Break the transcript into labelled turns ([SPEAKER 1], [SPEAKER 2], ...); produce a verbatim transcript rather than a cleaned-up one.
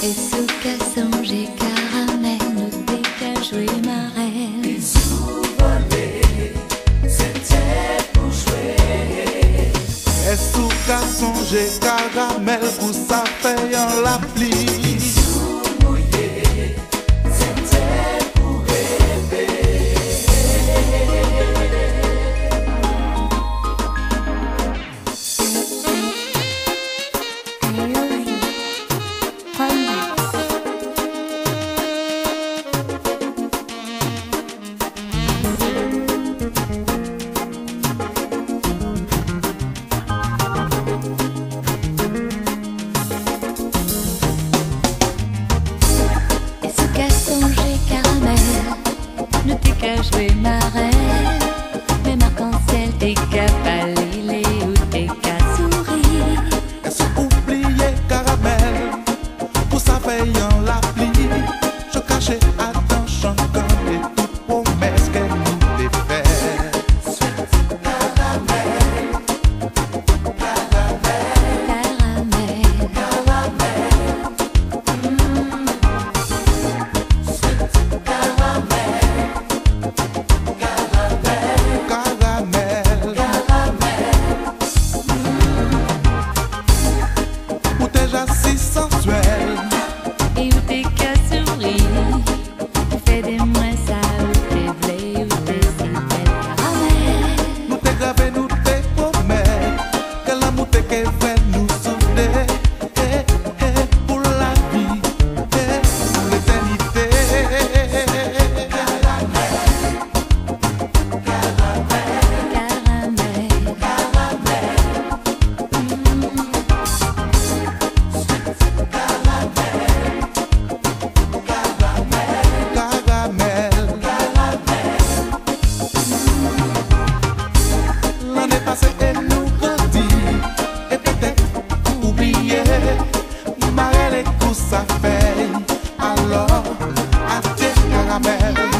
[SPEAKER 1] Et sous qu'à songer caramel, nous t'es qu'à jouer ma reine.
[SPEAKER 2] Les sous-volés, c'était pour jouer.
[SPEAKER 3] Et sous qu'à songer caramel, pour ça fait en la pluie.
[SPEAKER 2] Les sous-mouillés, c'était pour rêver.
[SPEAKER 1] Nous t'es qu'à jouer ma reine, mais Marc-en-Ciel t'es qu'à balayer ou t'es qu'à sourire.
[SPEAKER 3] Est-ce oublié caramel, pour ça veillant la pluie. Je cachais à ton chantant les toutes promesses qu'elle nous défait.
[SPEAKER 2] Caramel, caramel,
[SPEAKER 1] Caramel,
[SPEAKER 2] caramel, mmh. Sweet caramel, caramel,
[SPEAKER 3] Caramel,
[SPEAKER 2] caramel,
[SPEAKER 3] où t'es si sensuel.
[SPEAKER 1] et où t'es qu'à sourire. Fais des moins ça, où t'es blé, où t'es si belle. Caramel,
[SPEAKER 3] Nous t'es gravé, nous t'es promet que l'amour t'est qu'est fait nous souder. Eh, eh, pour la vie, eh, pour l'éternité.
[SPEAKER 1] caramel,
[SPEAKER 3] Caramel, l'année passée et nous grandit et peut-être oublié Marelle et tout ça fait. Alors, adieu caramel.